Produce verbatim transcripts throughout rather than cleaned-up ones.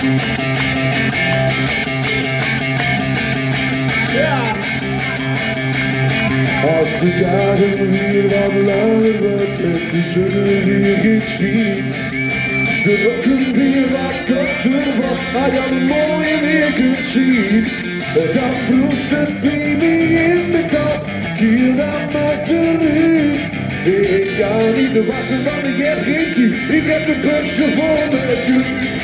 Ja. Als de dagen weer wat langer wordt en de zon weer gaat zien, als de rokken weer wat korter wordt, maar dan een mooie weer kunt zien, dan broest het baby in de kop, keer dan maar terug. Ik kan niet te wachten, want ik heb geen tijd, ik heb de buksen vol met kuur.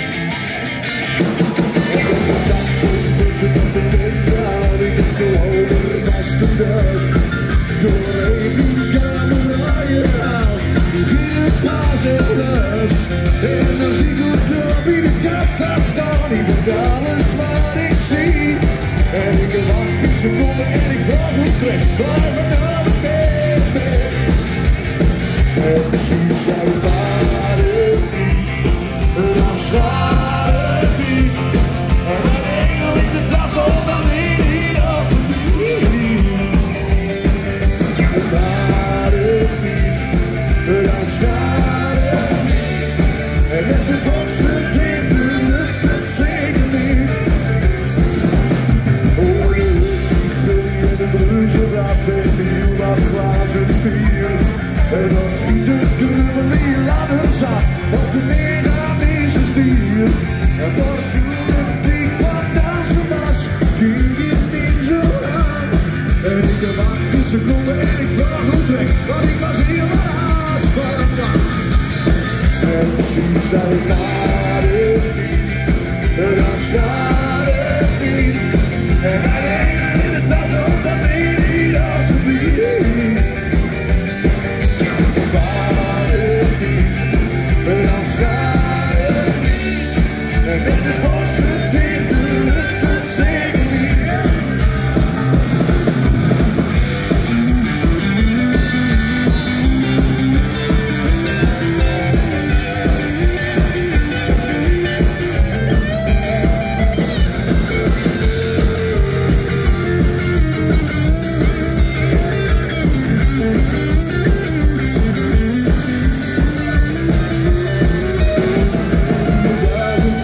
Doorheen kan een waaien aan, in het paas en rust. En dan zie ik hoe top in de kassa staan, ik weet alles wat ik zie. En ik wacht een seconde en ik wacht hoe trek, blijf naar beneden. En misschien zijn maar het niet, dan staat het niet. En een engel in de tas op dan in die als een maar het niet, dan staat het niet. En met de borsten in de lucht, het zeker niet. Oh, de lucht en de bruiserad en heel wat glazen bier. En dan schiet het dubbel in je ladder zat, op de mechanische stier. En dan toen het dik van dansen was, ging je niet zo aan. En ik wacht een seconde en ik vraag hoe trek, want ik was hier maar haast van een dag. En misschien zei ik maar het niet, dan staat het niet. En hij heeft in de tas op dat weet niet als een bier. Maar het niet, dan staat het niet. En met de borsten dicht de lucht, het zeker niet.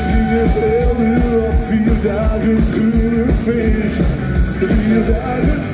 Vier dagen groene vis, vier dagen